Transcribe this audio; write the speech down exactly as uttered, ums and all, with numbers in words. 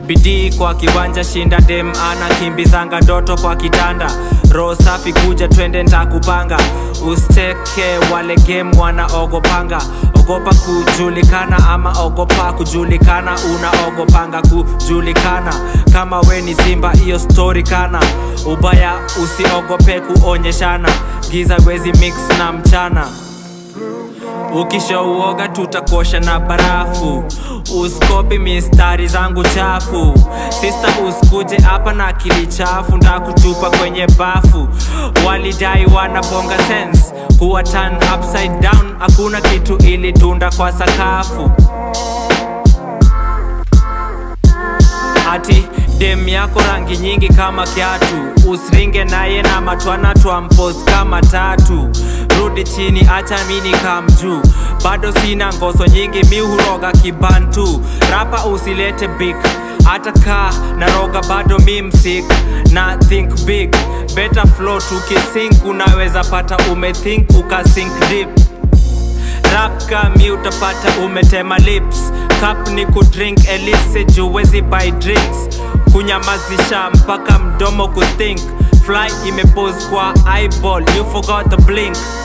Bidii kwa kiwanja shinda dem ana kimbizanga ndoto kwa kitanda. Roho safi kuja twende ntakupanga. Usiteke wale game wana ogopanga. Ogopa kujulikana ama ogopa kujulikana. Unaogopanga kujulikana. Kama we ni simba iyo story kana. Ubaya usiogope kuonyeshana. Giza wezi mix na mchana. Ukisha uoga tutakosha na barafu. Usikopi mistari zangu chafu. Sister usikuje hapa na akili chafu. Ndakutupa kwenye bafu. Walidai wanabonga sense. Kuwa turn upside down. Hakuna kitu ili tunda kwa sakafu. Ati dem yako rangi nyingi kama kiatu. Usiringe naye na matwana tuampost kama tatu. Rudi chini acha mini kam juu. Bado sina ngoso nyingi mi huroga kibantu. Rapa usilete big. Hata ka na roga bado mi msik. Na think big. Better flow tukisink. Unaweza pata umethink ukasink deep. Rap kami utapata umetema lips. Cup ni kudrink elise juwezi buy drinks. Kunyamazisha mpaka mdomo kustink. Fly imepose kwa eyeball, you forgot the blink.